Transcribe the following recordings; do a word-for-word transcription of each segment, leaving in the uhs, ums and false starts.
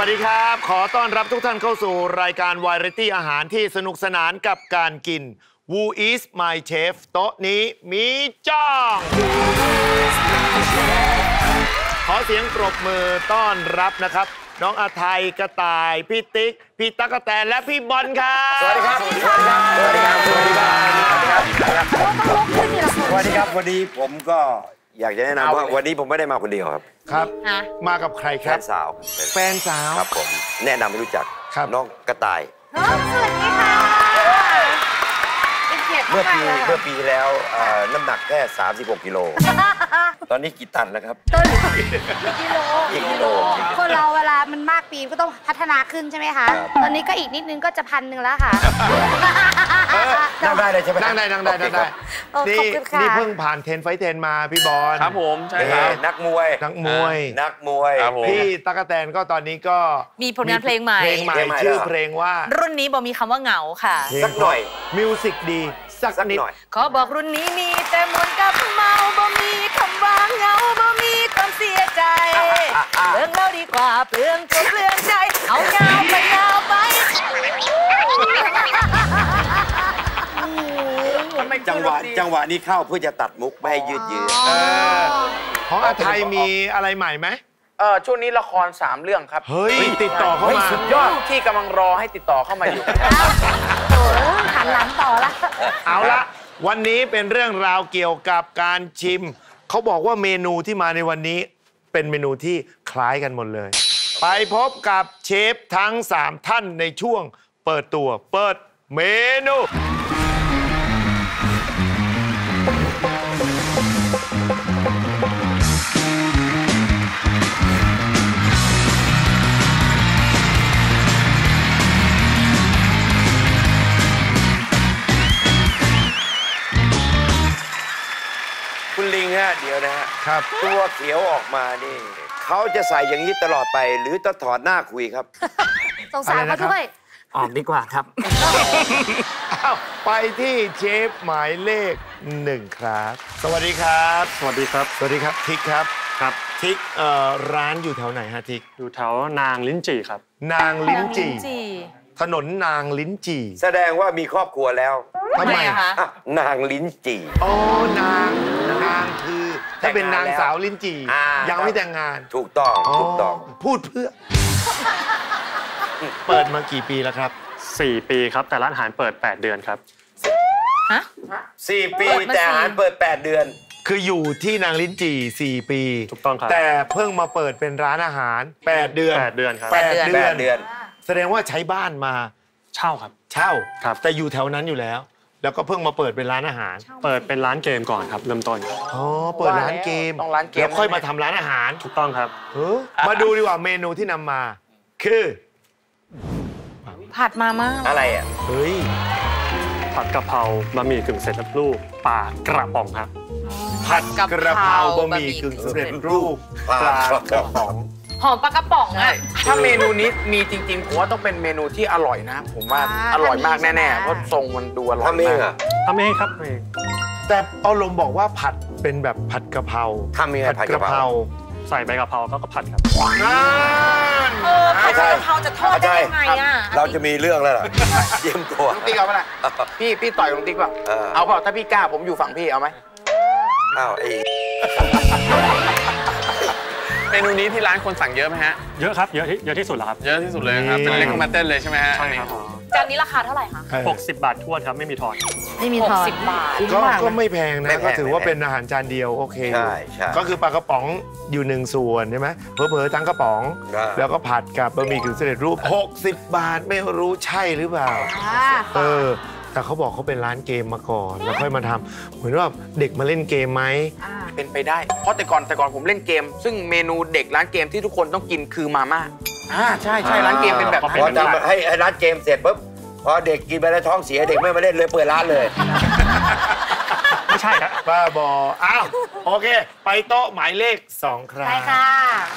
วัสดีครับขอต้อนรับทุกท่านเข้าสู่รายการวาไรตี้อาหารที่สนุกสนานกับการกิน Who is my chef โต๊ะนี้มีจ้องขอเสียงปรบมือต้อนรับนะครับน้องอาไทยกระต่ายพี่ติ๊กพี่ตั๊กแตนและพี่บอลครับสวัสดีครับสวัสดีครับสวัสดีครับสวัสดีครับสวัสดีครับสวัสดีผมก็อยากจะแนะนำว่าวันนี้ผมไม่ได้มาคนเดียวครับครับมากับใครครับแฟนสาวแฟนสาวครับผมแนะนำให้รู้จักน้องกระต่ายสวัสดีค่ะเมื่อปีเมื่อปีที่แล้วน้ำหนักแค่สามสิบหกกิโลตอนนี้กี่ตันแล้วครับต้นกิโลกิโลคนเราเวลามันมากปีก็ต้องพัฒนาขึ้นใช่ไหมคะตอนนี้ก็อีกนิดนึงก็จะพันหนึ่งแล้วค่ะนั่งได้เลยใช่ไหมนั่งได้นั่งได้นั่งได้นี่นี่เพิ่งผ่านเทนไฟเทนมาพี่บอลครับผมใช่ครับนักมวยนักมวยนักมวยพี่ตั๊กแตนก็ตอนนี้ก็มีผลงานเพลงใหม่เพลงใหม่ชื่อเพลงว่ารุ่นนี้บอกมีคำว่าเหงาค่ะสักหน่อยมิวสิกดีสักนิดขอบอกรุ่นนี้มีแต่มนต์กับเมาบ่มีคำว่าเหงาบ่มีความเสียใจเรื่องเราดีกว่าเปลืองตัวเปลืองใจเอาเงาไปเงาไปจังหวะจังหวะนี้เข้าเพื่อจะตัดมุกไม่ให้ยืดเยื้อของอาไทยมีอะไรใหม่ไหมเออช่วงนี้ละครสามเรื่องครับเฮ้ยติดต่อเข้ามาสุดยอดที่กำลังรอให้ติดต่อเข้ามาอยู่โอ้หันหลังต่อละเอาละวันนี้เป็นเรื่องราวเกี่ยวกับการชิมเขาบอกว่าเมนูที่มาในวันนี้เป็นเมนูที่คล้ายกันหมดเลยไปพบกับเชฟทั้งสามท่านในช่วงเปิดตัวเปิดเมนูคุณลิงฮะเดี๋ยวนะฮะครับตัวเขียวออกมานี่เขาจะใส่อย่างนี้ตลอดไปหรือจะถอดหน้าคุยครับสงสารเขาด้วยออกดีกว่าครับอ้าวไปที่เชฟหมายเลขหนึ่งครับสวัสดีครับสวัสดีครับสวัสดีครับทิกครับครับทิกเอ่อร้านอยู่แถวไหนฮะทิกอยู่แถวนางลิ้นจี่ครับนางลิ้นจี่ถนนนางลิ้นจี่แสดงว่ามีครอบครัวแล้วทำไมคะนางลิ้นจี่โอ้นางนางคือถ้าเป็นนางสาวลิ้นจี่ยังไม่แต่งงานถูกต้องถูกต้องพูดเพื่อเปิดมากี่ปีแล้วครับสี่ปีครับแต่ร้านอาหารเปิดแปดเดือนครับฮะสี่ปีแต่อาหารเปิดแปดเดือนคืออยู่ที่นางลิ้นจี่สี่ปีถูกต้องครับแต่เพิ่งมาเปิดเป็นร้านอาหารแปดเดือนแปดเดือนครับแปดเดือนแสดงว่าใช้บ้านมาเช่าครับเช่าครับแต่อยู่แถวนั้นอยู่แล้วแล้วก็เพิ่งมาเปิดเป็นร้านอาหารเปิดเป็นร้านเกมก่อนครับเริ่มต้นอ๋อเปิดร้านเกมต้องร้านเกมแล้วค่อยมาทำร้านอาหารถูกต้องครับเออมาดูดีกว่าเมนูที่นำมาคือผัดมาม่าอะไรอ่ะเฮ้ยผัดกะเพราบะหมี่กึ่งสำเร็จรูปปลากระป๋องครับผัดกระเพราบะหมี่กึ่งสำเร็จรูปปลากระป๋องหอมปลากระป๋องอ่ะถ้าเมนูนี้มีจริงๆผมว่าต้องเป็นเมนูที่อร่อยนะผมว่าอร่อยมากแน่ๆเพราะทรงมันดูอร่อยมากทำเองครับเองแต่เอาลมบอกว่าผัดเป็นแบบผัดกะเพราทำยังไงผัดกะเพราใส่ใบกะเพราก็ผัดครับเออผัดกะเพราจะทอดได้ยังไงอ่ะเราจะมีเรื่องแล้วเหรอเยี่ยมตัวลุงติ๊กเอาไหมล่ะพี่พี่ต่อยลุงติ๊กป่ะเอาเปล่าถ้าพี่กล้าผมอยู่ฝั่งพี่เอาไหมอ้าวไอ้เมนูนี้ที่ร้านคนสั่งเยอะไหมฮะเยอะครับเยอะเยอะที่สุดแล้วครับเยอะที่สุดเลยครับเป็นเล็กคอมมาเต้นเลยใช่ไหมฮะใช่ครับจานนี้ราคาเท่าไหร่คะหกสิบบาททวนครับไม่มีทอนไม่มีทอนสิบบาทก็ก็ไม่แพงนะก็ถือว่าเป็นอาหารจานเดียวโอเคใช่ใช่ก็คือปลากระป๋องอยู่หนึ่งส่วนใช่ไหมเผลอๆทั้งกระป๋องแล้วก็ผัดกับบะหมี่กึ่งสำเร็จรูปหกสิบบาทไม่รู้ใช่หรือเปล่าเออแต่เขาบอกเขาเป็นร้านเกมมาก่อนแล้วค่อยมาทำเหมือนว่าเด็กมาเล่นเกมไหมเป็นไปได้เพราะแต่ก่อนแต่ก่อนผมเล่นเกมซึ่งเมนูเด็กร้านเกมที่ทุกคนต้องกินคือมาม่าอ่าใช่ใช่ร้านเกมเป็นแบบพอทำให้ร้านเกมเสร็จปุ๊บพอเด็กกินไปแล้วท้องเสียเด็กไม่มาเล่นเลยเปิดร้านเลยไม่ใช่ครับบ้าบออ้าวโอเคไปโต๊ะหมายเลขสองครับใช่ค่ะ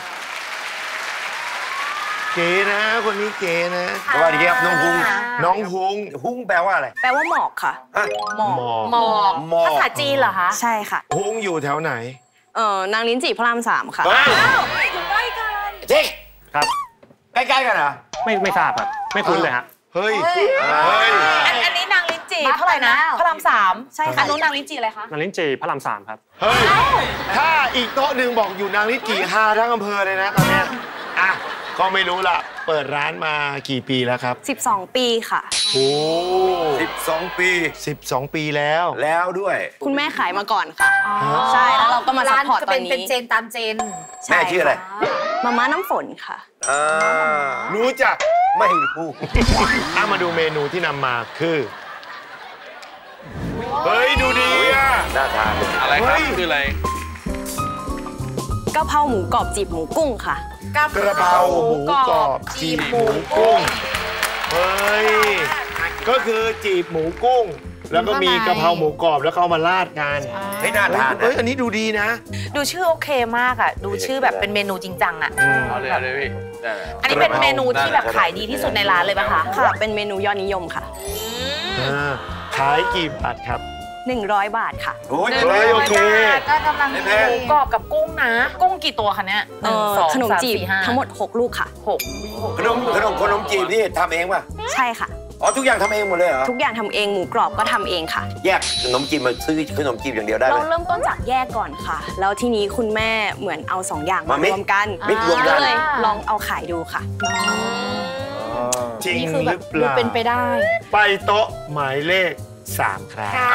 เก๋นะคนนี้เก๋นะสวัสดีครับน้องฮุ้งน้องฮุ้งฮุ้งแปลว่าอะไรแปลว่าหมอกค่ะหมอกหมอกภาษาจีนเหรอคะใช่ค่ะฮุ้งอยู่แถวไหนเออนางลิ้นจี่พระรามสามค่ะอ้าวอยู่ใกล้กันจริงครับไใกล้ๆกันเหรอไม่ไม่ทราบครับไม่คุ้นเลยฮะเฮ้ยเฮ้ยอันอันนี้นางลิ้นจี่เท่าไหร่นะพระรามสามใช่ค่ะอันนู้นนางลิ้นจี่อะไรคะนางลิ้นจี่พระรามสามครับเฮ้ยถ้าอีกโต๊ะหนึ่งบอกอยู่นางนิดกี่ฮาทั้งอำเภอเลยนะตอนเนี้ยอ่ะก็ไม่รู้ละเปิดร้านมากี่ปีแล้วครับสิบสอง ปีค่ะโอ้สิบสอง ปีสิบสองปีแล้วแล้วด้วยคุณแม่ขายมาก่อนค่ะใช่แล้วเราก็มาซัพพอร์ตตอนเป็นนี้เป็นเจนตามเจนแม่ชื่ออะไรมาม่าน้ำฝนค่ะอ่ารู้จักไม่รู้อ่ะมาดูเมนูที่นำมาคือ เฮ้ย ดูดีอ่ะน่าทานเลยอะไรครับคืออะไรกะเพราหมูกรอบจีบหมูกุ้งค่ะกะกระเพราหมูกรอบจีบหมูกุ้ง เฮ้ย ก็คือจีบหมูกุ้ง แล้วก็มีกระเพราหมูกรอบแล้วก็เอามาราดกันให้น่าทานเฮ้ยนะอันนี้ดูดีนะดูชื่อโอเคมากอ่ะ ดูชื่อแบบเป็นเมนูจริงจังอ่ะเอาเลยเอาเลยพี่ได้แล้วอันนี้เป็นเมนูที่แบบขายดีที่สุดในร้านเลยป่ะคะค่ะ เป็นเมนูยอดนิยมค่ะอ่าขายกี่บาทครับหนึ่งร้อย บาทค่ะโอ้ยเฮ้ยโอเคก็กำลังดีหมูกรอบกับกุ้งนะ กุ้งกี่ตัวคะเนี่ยหเอ่นึ่งอสองขนมสามจีบสี่ห้าทั้งหมดหกลูกค่ะหกขนมขนมขนมจีบนี่ทำเองป่ะใช่ค่ะอ๋อทุกอย่างทำเองหมดเลยเหรอทุกอย่างทำเองหมูกรอบก็ทำเองค่ะแยกขนมจีบมาซื้อขนมจีบอย่างเดียวได้ไหเรามเริ่มต้นจากแยกก่อนค่ะ แล้วทีนี้คุณแม่เหมือนเอาสองอย่างมามามิรกวมกันมิกรวมกันก็เลยลองเอาขายดูค่ะจริงนี่คือหแบรืบอเปดูล่าเป็นไปได้ไปโต๊ะหมายเลขสามครับค่ะ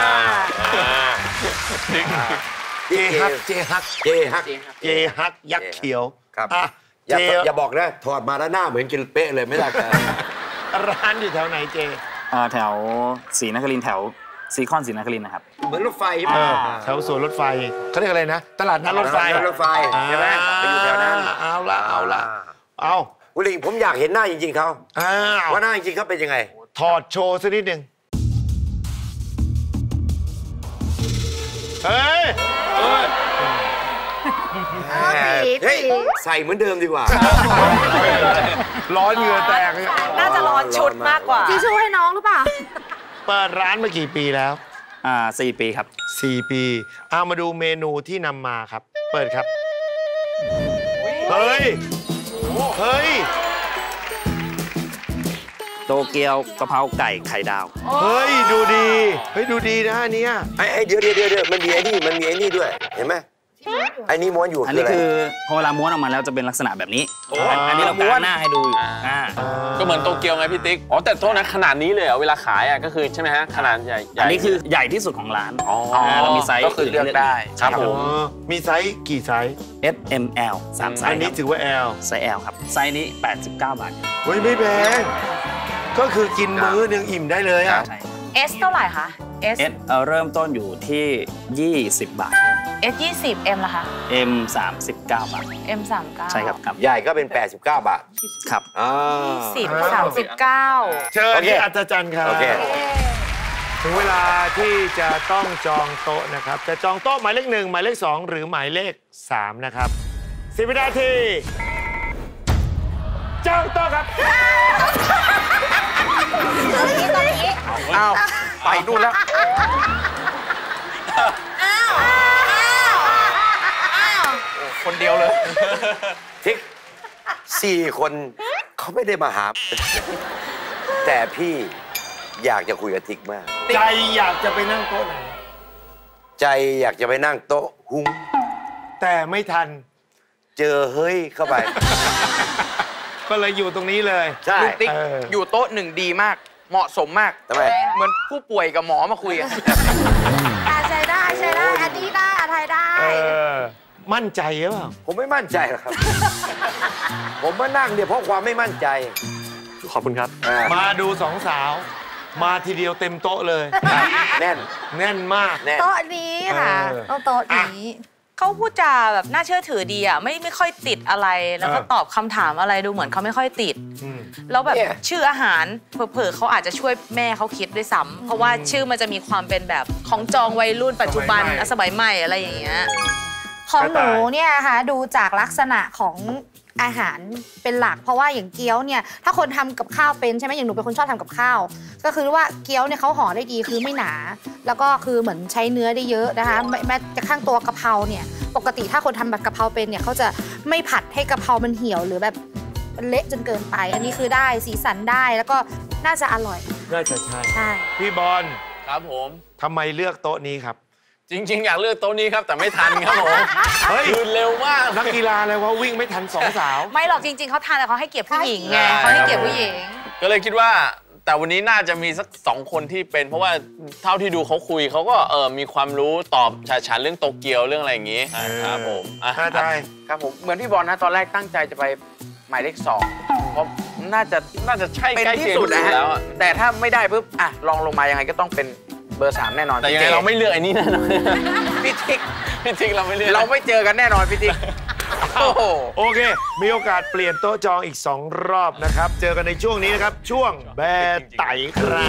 เจฮัก เจฮักเจฮักเจฮัก ยักษ์เขียวครับอ่ะอย่าเจอย่าบอกนะถอดมาแล้วหน้าเหมือนกินเป๊ะเลยไม่ได้ครับร้านอยู่แถวไหนเจอ่าแถวศรีนครินทร์แถวซีคอนศรีนครินทร์นะครับเหมือนรถไฟเออแถวสวนรถไฟเขาเรียกอะไรนะ ตลาดนัดรถไฟตลาดนัดรถไฟใช่ไหมไปอยู่แถวนั้นเอาละเอาละเอาอุลิงผมอยากเห็นหน้าจริงๆเขาอ้าวว่าหน้าจริงๆเขาเป็นยังไงถอดโชว์สักนิดหนึ่งเฮ้ยเอ้ยเฮ้ยใส่เหมือนเดิมดีกว่าร้อนเหงื่อแตกเลยน่าจะร้อนชุดมากกว่าทิชชู่ให้น้องหรือเปล่าเปิดร้านมากี่ปีแล้วอ่าสี่ปีครับสี่ปีเอามาดูเมนูที่นำมาครับ เปิดครับ เฮ้ย เฮ้ยโตเกียวกะเพราไก่ไข่ดาวเฮ้ย ดูดี เฮ้ย ดูดีนะอันเนี้ยไอ้ไอ้เดี๋ยวเดี๋ยวเดี๋ยวเดี๋ยวมันมีไอ้นี่มันมีไอ้นี่ด้วย เห็นไหมไอ้นี่ม้วนอยู่อันคือนี้อะไรคือพอเวลาม้วนออกมาแล้วจะเป็นลักษณะแบบนี้อันอันนี้เราม้วนหน้าให้ดูอยู่อ่าก็เหมือนโตเกียวไงพี่ติ๊ก อ๋อแต่โทษนะขนาดนี้เลยเหรอเวลาขายอ่ะก็คือใช่ไหมฮะขนาดใหญ่ใหญ่อันนี้คือใหญ่ที่สุดของร้านอ๋อเรามีไซส์ก็คือเลือกได้ใช่ครับอ๋อมีไซส์กี่ไซส์ S M L สามไซอันส์นี้ครับถือว่า L ไซส์ L ครับ ไซส์นี้ แปดสิบเก้า บาทเฮ้ย ไม่แพง ก็คือกินมื้อหนึ่งอิ่มได้เลยอ่ะใช่ S เท่าไหร่คะ S S เอ่อเริ่มต้นอยู่ที่ ยี่สิบ บาท S ยี่สิบ M ล่ะคะ M สามสิบเก้า บาท M สามเก้าใช่ครับครับใหญ่ก็เป็น แปดสิบเก้า บาทครับอ่าสิบสามสิบเก้าเชิญโอเคที่อัศจรรย์ครับโอเคถึงเวลาที่จะต้องจองโต๊ะนะครับ จะจองโต๊ะหมายเลขหนึ่งหมายเลขสองหรือหมายเลขสามนะครับสิบวินาทีจองโต๊ะครับตอนนี้ตอนนี้อ้าว ไปนู่นแล้ว คนเดียวเลยทิกสี่คนเขาไม่ได้มาหา แต่พี่อยากจะคุยกับทิกมากใจอยากจะไปนั่งโต๊ะไหนใจอยากจะไปนั่งโต๊ะหุ้งแต่ไม่ทันเจอเฮ้ยเข้าไปก็เลยอยู่ตรงนี้เลยใช่ลูกติ๊กเอออยู่โต๊ะหนึ่งดีมาก เหมาะสมมากทำไมเหมือนผู้ป่วยกับหมอมาคุยกันอ่ะใช้ได้ใช้ได้ อันนี้ได้อันไทยได้เออ มั่นใจหรือเปล่าผมไม่มั่นใจหรอกครับ ผมมานั่งเนี่ยเพราะความไม่มั่นใจขอบคุณครับอ่ามาดูสองสาว มาทีเดียวเต็มโต๊ะเลยแน่นแน่นมากแน่นโต๊ะนี้ค่ะเออต้องโต๊ะนี้เขาพูดจาแบบน่าเชื่อถือดีอ่ะไม่ไม่ค่อยติดอะไร แล้วก็เออตอบคำถามอะไรดูเหมือนเขาไม่ค่อยติดอืมแล้วแบบเนี่ยชื่ออาหารเผลอๆเขาอาจจะช่วยแม่เขาคิดด้วยซ้ำเพราะว่าชื่อมันจะมีความเป็นแบบของจองวัยรุ่นปัจจุบันสมัยใหม่อ่ะสมัยใหม่อะไรอย่างเงี้ยของกระหนูต่ายเนี่ยค่ะดูจากลักษณะของอาหารเป็นหลัก เพราะว่าอย่างเกี๊ยวเนี่ยถ้าคนทำกับข้าวเป็นใช่ไหมอย่างหนูเป็นคนชอบทำกับข้าว ก็คือว่าเกี๊ยวเนี่ยเขาห่อได้ดีคือไม่หนา แล้วก็คือเหมือนใช้เนื้อได้เยอะนะคะแม้แม้กระทั่งตัวกะเพราเนี่ยปกติถ้าคนทำแบบกะเพราเป็นเนี่ยเขาจะไม่ผัดให้กะเพรามันเหี่ยวหรือแบบเละจนเกินไป อันนี้คือได้สีสันได้แล้วก็น่าจะอร่อยน่าจะใช่ใช่พี่บอลครับผมทำไมเลือกโต๊ะนี้ครับจริง ๆ อยากเลือกโต๊ะนี้ครับแต่ไม่ทันครับผมเฮ้ยคืนเร็วมากนักกีฬาอะไรวะวิ่งไม่ทันสองสาวไม่หรอกจริง ๆเขาทานแต่เขาให้เกียรติผู้หญิงไงเขาให้เกียรติผู้หญิงก็เลยคิดว่าแต่วันนี้น่าจะมีสักสองคนที่เป็น เพราะว่าเท่าที่ดูเขาคุยเขาก็เออมีความรู้ตอบฉาฉานเรื่องโตเกียวเรื่องอะไรอย่างงี้ครับผมอ่ะน่าได้ครับผมเหมือนพี่บอลนะตอนแรกตั้งใจจะไปหมายเลขสองเพราะน่าจะน่าจะใช่เป็นใกล้ที่เคียงสุดนะที่ฮะแล้วอะแต่ถ้าไม่ได้ปุ๊บอ่ะลองลงมายังไงก็ต้องเป็นเบอร์สามแน่นอนแต่ยังไงเราไม่เลือกไอ้นี่แน่นอนพี่ทิกพี่ทิกเราไม่เลือกเราไม่เจอกันแน่นอนพี่ทิกโอ้โหโอเค มีโอกาสเปลี่ยนโต๊ะจองอีก สอง รอบนะครับ เจอกันในช่วงนี้นะครับ ช่วงแบไตครับ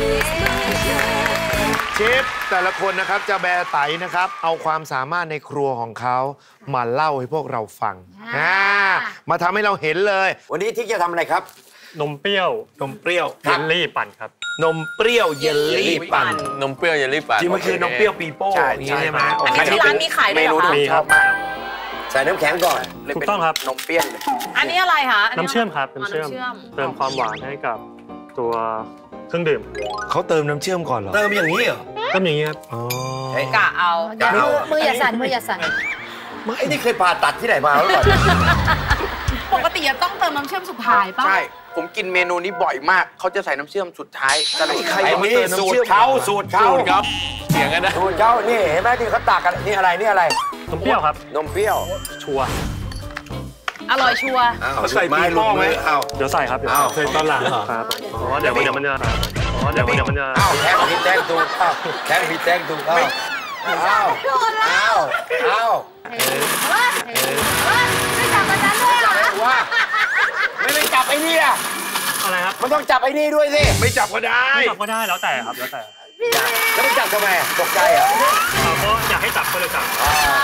เชฟแต่ละคนนะครับจะแบไตนะครับ เอาความสามารถในครัวของเขามาเล่าให้พวกเราฟังอ่ามาทำให้เราเห็นเลยวันนี้ทิกจะทำอะไรครับนมเปรี้ยวนมเปรี้ยวเยลลี่ปั่นครับนมเปรี้ยวเยลลี่ปั่นนมเปรี้ยวเยลลี่ปั่นจริงมันคือนมเปรี้ยวปีโป้ใช่อย่างนี้ใช่ไหมใช่โออันเคนี้ที่ร้านมีขายด้วยเหรอคะเมนูมีครับมากใส่น้ำแข็งก่อนเลยถูกเป็นต้องครับนมเปรี้ยนเลยอันนี้อะไรคะน้ำเชื่อมครับน้ำเชื่อมน้ำเชื่อมเติมความหวานให้กับตัวเครื่องดื่มเขาเติมน้ำเชื่อมก่อนเหรอเติมอย่างนี้เหรอก็อย่างนี้ครับอ๋อกะเอาอย่ามือมืออย่าสั่นมืออย่าสั่นไอ้นี่เคยผ่าตัดที่ไหนมาแล้วก่อนปกติจะต้องเติมน้ำเชื่อมสุดท้ายป่ะใช่ผมกินเมนูนี้บ่อยมากเขาจะใส่น้ำเชื่อมสุดท้ายจะได้ใครไอ้มานี่เติมน้ำสูตเชื่รอมเขาสูตรเขาสูตรครับเถียงกันนะสูตรเขานี่เห็นไหมที่เขาตักกันนี่อะไรนี่อะไรนมเปรี้ยวครับนมเปรี้ยวชัวร์อร่อยชัวร์เขาใส่ปีโป้ไหมเอาเดี๋ยวใส่ครับเดี๋ยวอ้าวใส่ตอนหลังครับอ๋อเดี๋ยวเดี๋ยวมันจะครับอ๋อเดี๋ยวเดี๋ยวมันจะอ้าวแทงผิดแทงถูกอ้าวแทงผิดแทงถูกอ้าวอ้าวอ้าวอ้าวไม่จับกันนั้นด้วยเหรอว่าไม่ไปจับไอ้นี่อะอะไรครับมันต้องจับไอ้นี่ด้วยสิไม่จับก็ได้ไม่จับก็ได้แล้วแต่ครับแล้วแต่แล้วไม่จับทำไมตกใจเหรอ่ะเราก็อยากให้จับก็เลยจับ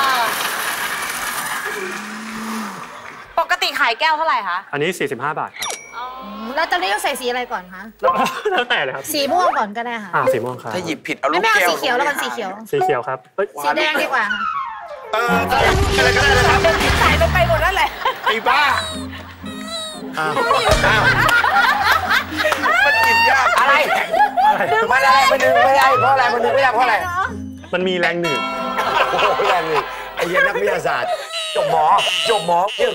ปกติขายแก้วเท่าไหร่คะอันนี้สี่สิบห้าบาทครับแล้วตอนนี้ต้องใส่สีอะไรก่อนคะแล้วแล้วแต่เลยครับสีม่วงก่อนก็ได้ค่ะอ่าสีม่วงครับถ้าหยิบผิดเอาลูไม่กไม่เอาแก้วสีเขียวแล้วกันสีเขียวสีเขียวครับเฮ้ยสีแดงดีกว่าค่ะเอออะไรก็ได้นะครับขายไปไปหมดนั่นแหละไอ้บ้าอ้าวอ้าวมันหยิบยากอะไรมันอะไรมันดึงไม่ได้เพราะอะไรมันดึงไม่ได้เพราะอะไรมันมีแรงหนืดโอ้โหแรงเลยไอ้เหี้ยนักวิทยาศาสตร์จบหมอจบหมอเยี่ยม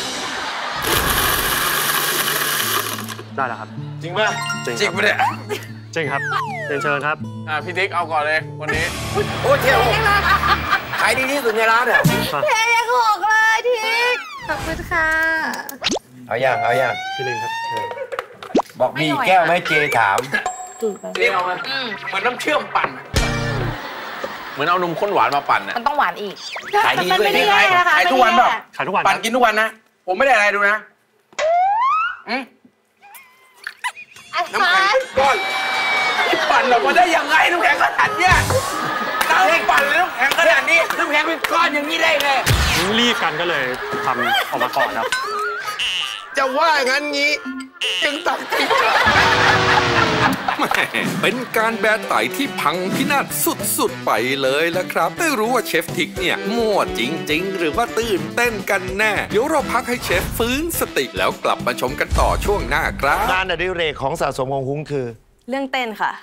ได้แล้วครับจริงป่ะจริงจริงครับปะเนี่ยจริงครับเรียนเชิญครับอ่ะพี่ทิกเอาก่อนเลยวันนี้โอ้เที่ยวขายดีที่สุดในร้านอ่ะเทยังหกเลยทิกขอบคุณค่ะเอาอย่างเอาอย่างพี่ลิงครับเชิญบอกมีแก้วไหมเจถามนี่เอามาเหมือนน้ำเชื่อมปั่นอะเหมือนเอานมข้นหวานมาปั่นอ่ะมันต้องหวานอีกขายดีมันด้วยไม่ได้แย่นะคะขายไม่ทุกได้วันเปล่าแย่ขายทุกวันปั่นกินทุกวันนะ ผมไม่ได้อะไรดูนะอืมน้ำแข็งก้อนนี่ปั่นออกมาได้ยังไงน้ำแข็งขนาดเนี้ยน้ำปั่นเลยน้ำแข็งขนาดนี้น้ำแข็งเป็นก้อนอย่างนี้ได้ไงรีบกันก็เลยทำออกมาก่อนครับจะว่างั้นงี้จึงตัดสินใจแหม่เป็นการแบไตที่พังพินาศสุดๆไปเลยละครับไม่รู้ว่าเชฟทิกเนี่ยมั่วจริงๆ หรือว่าตื่นเต้นกันแน่ เดี๋ยวเราพักให้เชฟฟื้นสติแล้วกลับมาชมกันต่อช่วงหน้าครับงานอดิเรกของสะสมของหุ้งคือเรื่องเต้นค่ะ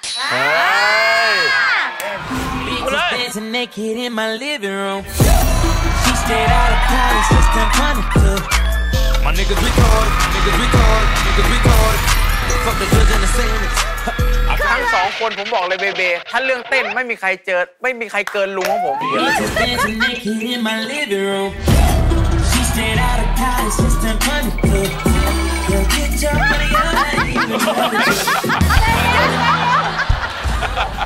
dancing naked in my living room. She stayed out of college, just turned twenty-two. My niggas record, niggas record, niggas record. Fuck the goods and the savings. ทั้งสองคนผมบอกเลยเบเบถ้าเรื่องเต้นไม่มีใครเจอไม่มีใครเกินลุงของผม Dancing naked in my living room. She stayed out of college, just turned twenty-two. Girl, get your money on.